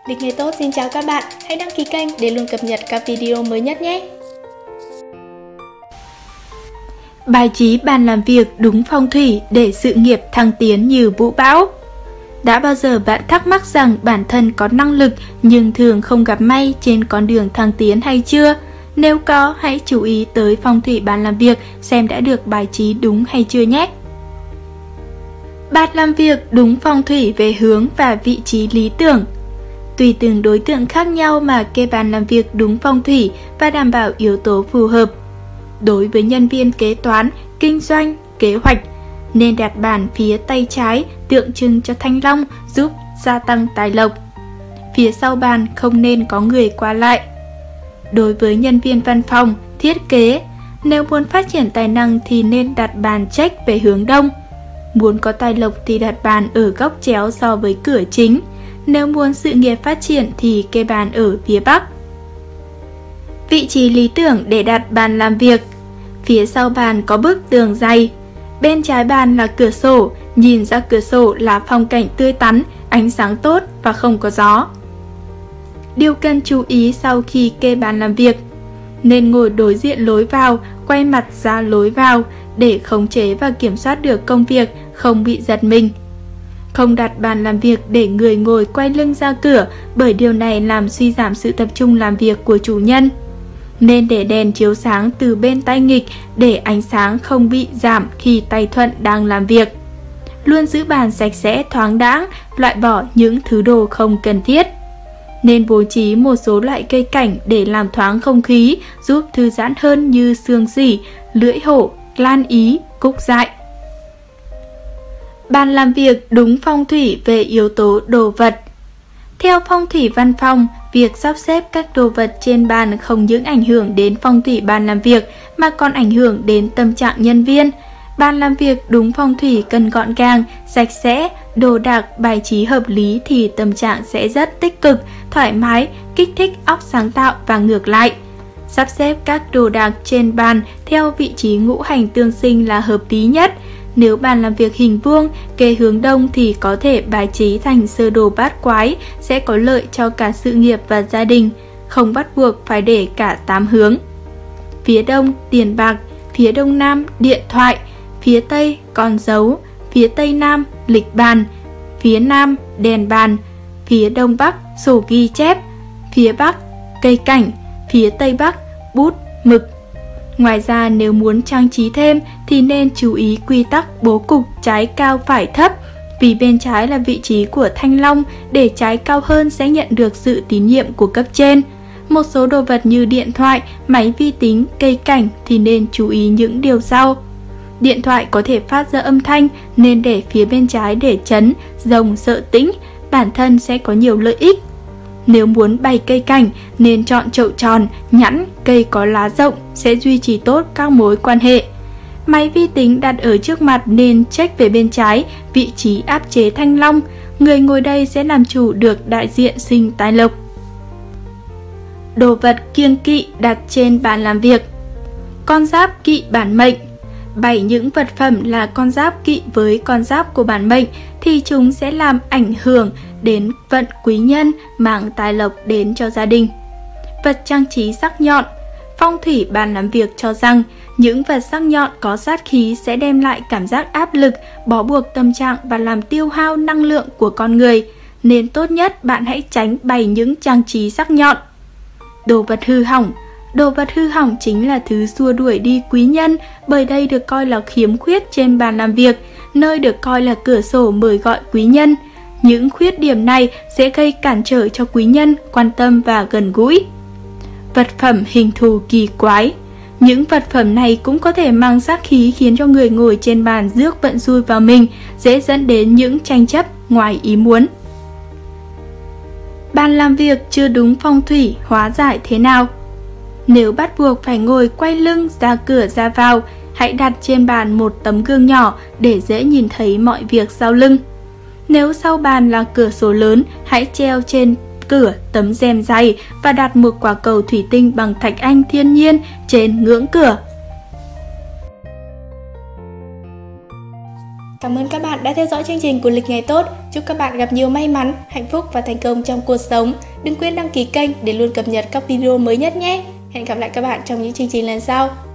Lịch nghề tốt xin chào các bạn, hãy đăng ký kênh để luôn cập nhật các video mới nhất nhé. Bài trí bàn làm việc đúng phong thủy để sự nghiệp thăng tiến như vũ bão. Đã bao giờ bạn thắc mắc rằng bản thân có năng lực nhưng thường không gặp may trên con đường thăng tiến hay chưa? Nếu có, hãy chú ý tới phong thủy bàn làm việc xem đã được bài trí đúng hay chưa nhé. Bàn làm việc đúng phong thủy về hướng và vị trí lý tưởng. Tùy từng đối tượng khác nhau mà kê bàn làm việc đúng phong thủy và đảm bảo yếu tố phù hợp. Đối với nhân viên kế toán, kinh doanh, kế hoạch, nên đặt bàn phía tay trái tượng trưng cho thanh long giúp gia tăng tài lộc. Phía sau bàn không nên có người qua lại. Đối với nhân viên văn phòng, thiết kế, nếu muốn phát triển tài năng thì nên đặt bàn check về hướng đông. Muốn có tài lộc thì đặt bàn ở góc chéo so với cửa chính. Nếu muốn sự nghiệp phát triển thì kê bàn ở phía bắc. Vị trí lý tưởng để đặt bàn làm việc. Phía sau bàn có bức tường dày. Bên trái bàn là cửa sổ, nhìn ra cửa sổ là phong cảnh tươi tắn, ánh sáng tốt và không có gió. Điều cần chú ý sau khi kê bàn làm việc: nên ngồi đối diện lối vào, quay mặt ra lối vào để khống chế và kiểm soát được công việc, không bị giật mình. Không đặt bàn làm việc để người ngồi quay lưng ra cửa, bởi điều này làm suy giảm sự tập trung làm việc của chủ nhân. Nên để đèn chiếu sáng từ bên tay nghịch để ánh sáng không bị giảm khi tay thuận đang làm việc. Luôn giữ bàn sạch sẽ thoáng đãng, loại bỏ những thứ đồ không cần thiết. Nên bố trí một số loại cây cảnh để làm thoáng không khí, giúp thư giãn hơn như xương xỉ, lưỡi hổ, lan ý, cúc dại. Bàn làm việc đúng phong thủy về yếu tố đồ vật. Theo phong thủy văn phòng, việc sắp xếp các đồ vật trên bàn không những ảnh hưởng đến phong thủy bàn làm việc mà còn ảnh hưởng đến tâm trạng nhân viên. Bàn làm việc đúng phong thủy cần gọn gàng, sạch sẽ, đồ đạc, bài trí hợp lý thì tâm trạng sẽ rất tích cực, thoải mái, kích thích óc sáng tạo và ngược lại. Sắp xếp các đồ đạc trên bàn theo vị trí ngũ hành tương sinh là hợp lý nhất. Nếu bàn làm việc hình vuông, kê hướng đông thì có thể bài trí thành sơ đồ bát quái, sẽ có lợi cho cả sự nghiệp và gia đình, không bắt buộc phải để cả 8 hướng. Phía đông tiền bạc, phía đông nam điện thoại, phía tây con dấu, phía tây nam lịch bàn, phía nam đèn bàn, phía đông bắc sổ ghi chép, phía bắc cây cảnh, phía tây bắc bút, mực. Ngoài ra nếu muốn trang trí thêm thì nên chú ý quy tắc bố cục trái cao phải thấp, vì bên trái là vị trí của thanh long, để trái cao hơn sẽ nhận được sự tín nhiệm của cấp trên. Một số đồ vật như điện thoại, máy vi tính, cây cảnh thì nên chú ý những điều sau. Điện thoại có thể phát ra âm thanh nên để phía bên trái để trấn, rồng sợ tĩnh, bản thân sẽ có nhiều lợi ích. Nếu muốn bày cây cảnh nên chọn chậu tròn, nhẵn, cây có lá rộng sẽ duy trì tốt các mối quan hệ. Máy vi tính đặt ở trước mặt nên check về bên trái, vị trí áp chế thanh long. Người ngồi đây sẽ làm chủ được đại diện sinh tài lộc. Đồ vật kiêng kỵ đặt trên bàn làm việc. Con giáp kỵ bản mệnh. Bày những vật phẩm là con giáp kỵ với con giáp của bản mệnh thì chúng sẽ làm ảnh hưởng đến vận quý nhân, mang tài lộc đến cho gia đình. Vật trang trí sắc nhọn. Phong thủy bàn làm việc cho rằng những vật sắc nhọn có sát khí sẽ đem lại cảm giác áp lực, bó buộc tâm trạng và làm tiêu hao năng lượng của con người, nên tốt nhất bạn hãy tránh bày những trang trí sắc nhọn. Đồ vật hư hỏng. Đồ vật hư hỏng chính là thứ xua đuổi đi quý nhân, bởi đây được coi là khiếm khuyết trên bàn làm việc, nơi được coi là cửa sổ mời gọi quý nhân. Những khuyết điểm này sẽ gây cản trở cho quý nhân quan tâm và gần gũi. Vật phẩm hình thù kỳ quái. Những vật phẩm này cũng có thể mang sát khí khiến cho người ngồi trên bàn rước vận xui vào mình, dễ dẫn đến những tranh chấp ngoài ý muốn. Bàn làm việc chưa đúng phong thủy hóa giải thế nào? Nếu bắt buộc phải ngồi quay lưng ra cửa ra vào, hãy đặt trên bàn một tấm gương nhỏ để dễ nhìn thấy mọi việc sau lưng. Nếu sau bàn là cửa sổ lớn, hãy treo trên cửa tấm rèm dày và đặt một quả cầu thủy tinh bằng thạch anh thiên nhiên trên ngưỡng cửa. Cảm ơn các bạn đã theo dõi chương trình của Lịch Ngày Tốt. Chúc các bạn gặp nhiều may mắn, hạnh phúc và thành công trong cuộc sống. Đừng quên đăng ký kênh để luôn cập nhật các video mới nhất nhé. Hẹn gặp lại các bạn trong những chương trình lần sau.